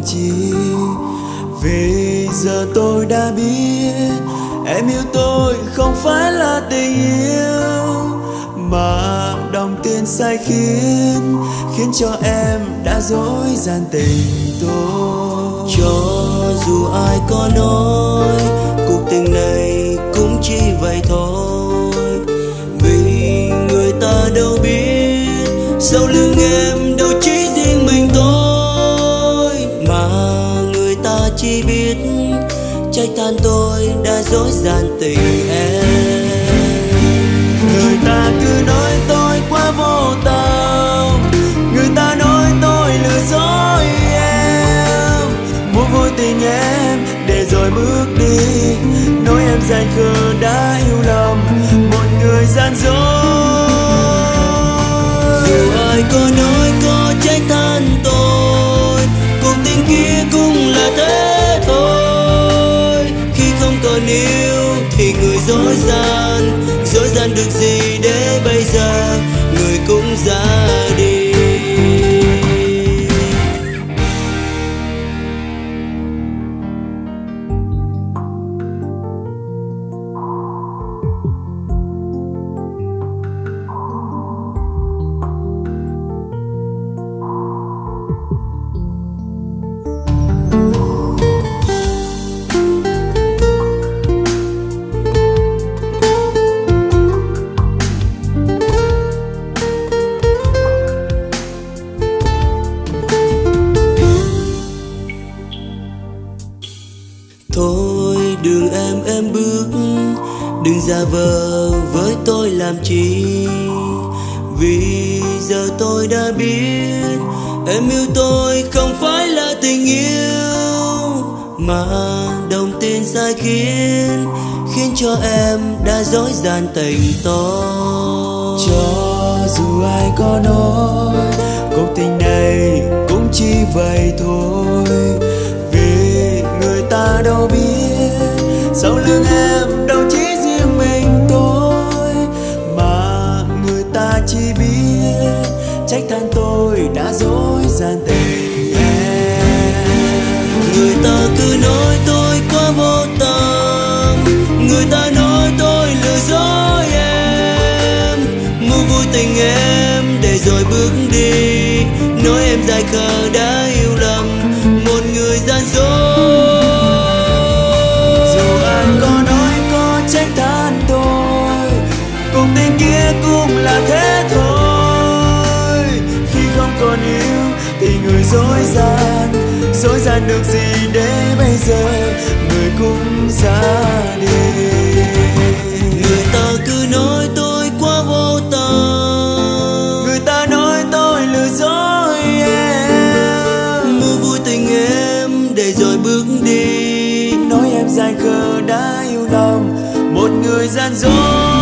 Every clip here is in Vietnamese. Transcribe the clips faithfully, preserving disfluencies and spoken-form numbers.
chi. Vì giờ tôi đã biết em yêu tôi không phải là tình yêu, mà đồng tiền sai khiến khiến cho em đã dối gian tình tôi. Cho dù ai có nói cuộc tình này cũng chỉ vậy thôi, vì người ta đâu biết sau lưng em đâu chỉ riêng mình tôi, mà người ta chỉ biết trách than tôi đã dối gian tình em. Người ta cứ nói tôi quá vô tâm, người ta nói tôi lừa dối em, muốn vui tình em để rồi bước đi, nói em dại khờ đã yêu lầm một người gian dối. Dù ai có nói có trách than tôi, cuộc tình kia cũng là thế thôi. Khi không còn yêu thì người dối gian, dối gian được gì để bây giờ người cũng ra đi. Thôi đường em em bước, đừng giả vờ với tôi làm chi. Vì giờ tôi đã biết em yêu tôi không phải là tình yêu, mà đồng tiền sai khiến khiến cho em đã dối gian tình tôi. Cho dù ai có nói cuộc tình này cũng chỉ vậy thôi, vì người ta đâu biết sau lưng em đâu chỉ riêng mình tôi, mà người ta chỉ biết trách than tôi đã dối gian tình em. Người ta cứ nói tôi quá vô tâm, người ta nói tôi lừa dối em, mua vui tình em để rồi bước đi, nói em dại khờ đã yêu lầm một người gian dối. Dù ai có nói có trách than tôi, cuộc tình kia cũng là thế thôi. Khi không còn yêu thì người dối gian, dối gian được gì để bây giờ người cũng ra đi. Người ta cứ nói tôi quá vô tâm, người ta nói tôi lừa dối em, mua vui tình em để rồi bước đi, nói em dại khờ đã yêu lầm một người gian dối.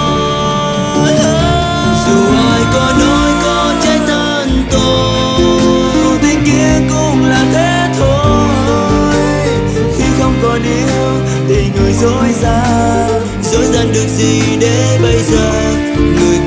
Dù ai có nói có trách than tôi, cuộc tình kia cũng là thế thôi. Khi không còn yêu thì người dối gian, dối gian được gì để bây giờ người